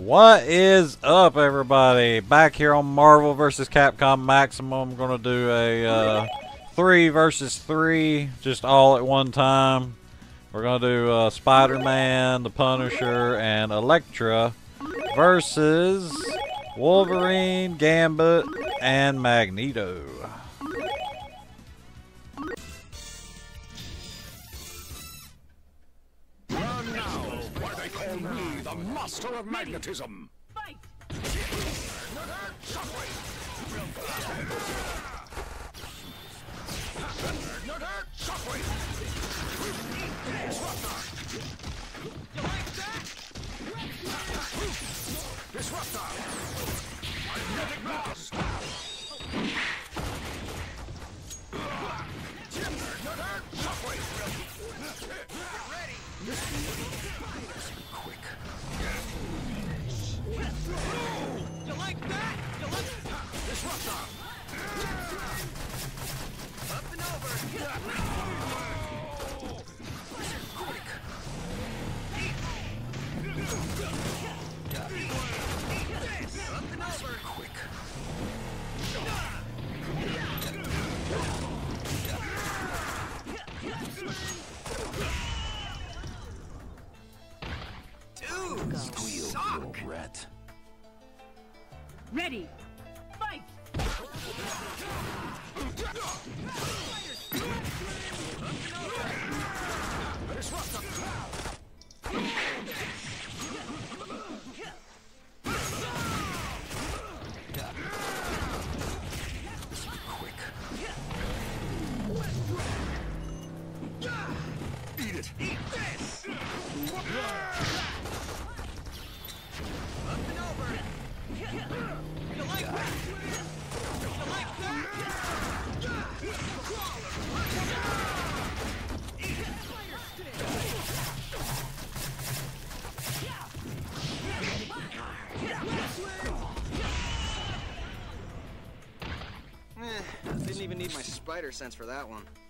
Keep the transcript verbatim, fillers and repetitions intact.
What is up, everybody? Back here on Marvel versus. Capcom Maximum. I'm gonna do a uh, three versus three, just all at one time. We're gonna do uh, Spider-Man, the Punisher, and Electra versus Wolverine, Gambit, and Magneto. The master of magnetism. Fight! You like that? Disruptor! Magnetic blast! Ready! Quick. You like that? You like Disruptor! Up and over! Quick! Up and over! Quick! Dude, you suck! Rat. Ready! Fight! Quick. Eat it! Eat this! Up and over! You like that? You like that? Eh, didn't even need my spider sense for that one.